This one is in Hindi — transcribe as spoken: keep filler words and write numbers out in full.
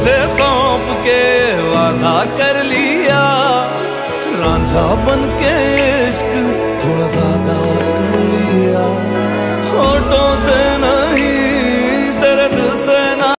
तुझे सौंप के वादा कर लिया, रांझा बन के